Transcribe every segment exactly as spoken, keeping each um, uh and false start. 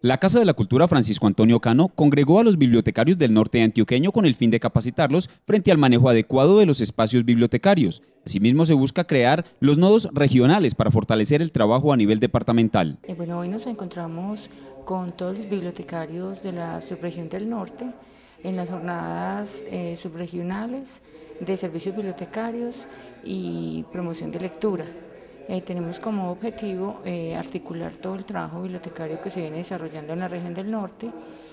La Casa de la Cultura Francisco Antonio Cano congregó a los bibliotecarios del norte antioqueño con el fin de capacitarlos frente al manejo adecuado de los espacios bibliotecarios. Asimismo, se busca crear los nodos regionales para fortalecer el trabajo a nivel departamental. Eh, bueno, hoy nos encontramos con todos los bibliotecarios de la subregión del norte en las jornadas eh, subregionales de servicios bibliotecarios y promoción de lectura. Eh, tenemos como objetivo eh, articular todo el trabajo bibliotecario que se viene desarrollando en la región del norte,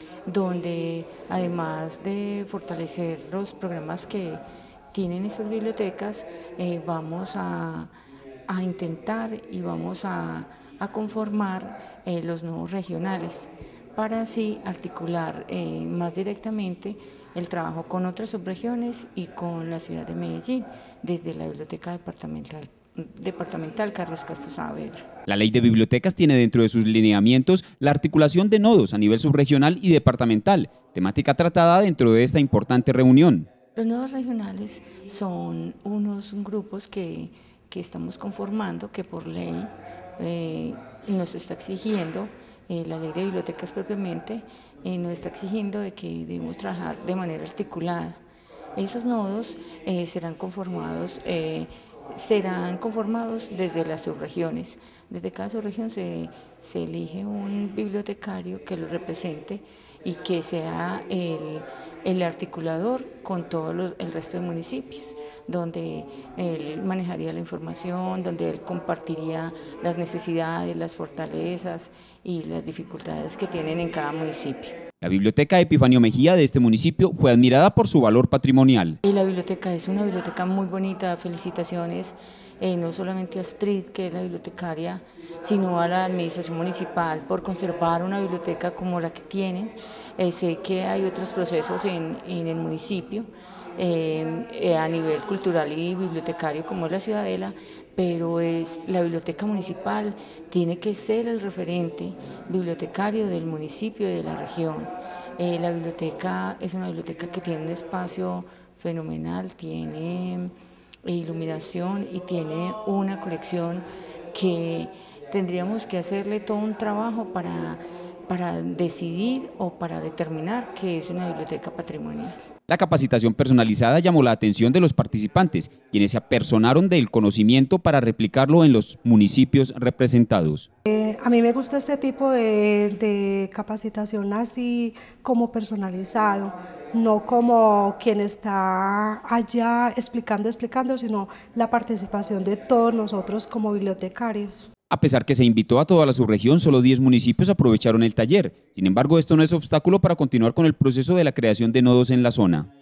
donde además de fortalecer los programas que tienen estas bibliotecas, eh, vamos a, a intentar y vamos a, a conformar eh, los nuevos regionales, para así articular eh, más directamente el trabajo con otras subregiones y con la ciudad de Medellín, desde la Biblioteca Departamental. Departamental Carlos Castro Saavedra. La Ley de Bibliotecas tiene dentro de sus lineamientos la articulación de nodos a nivel subregional y departamental, temática tratada dentro de esta importante reunión. Los nodos regionales son unos grupos que, que estamos conformando, que por ley eh, nos está exigiendo, eh, la Ley de Bibliotecas propiamente, eh, nos está exigiendo de que debemos trabajar de manera articulada. Esos nodos eh, serán conformados eh, serán conformados desde las subregiones. Desde cada subregión se, se elige un bibliotecario que lo represente y que sea el, el articulador con todo lo, el resto de municipios, donde él manejaría la información, donde él compartiría las necesidades, las fortalezas y las dificultades que tienen en cada municipio. La Biblioteca Epifanio Mejía de este municipio fue admirada por su valor patrimonial. Y la biblioteca es una biblioteca muy bonita, felicitaciones eh, no solamente a Astrid, que es la bibliotecaria, sino a la administración municipal por conservar una biblioteca como la que tienen. Eh, sé que hay otros procesos en, en el municipio, eh, eh, a nivel cultural y bibliotecario como es la Ciudadela, pero es, la biblioteca municipal tiene que ser el referente bibliotecario del municipio y de la región. Eh, la biblioteca es una biblioteca que tiene un espacio fenomenal, tiene iluminación y tiene una colección que tendríamos que hacerle todo un trabajo para, para decidir o para determinar que es una biblioteca patrimonial. La capacitación personalizada llamó la atención de los participantes, quienes se apersonaron del conocimiento para replicarlo en los municipios representados. Eh, a mí me gusta este tipo de, de capacitación así como personalizado, no como quien está allá explicando, explicando, sino la participación de todos nosotros como bibliotecarios. A pesar que se invitó a toda la subregión, solo diez municipios aprovecharon el taller. Sin embargo, esto no es obstáculo para continuar con el proceso de la creación de nodos en la zona.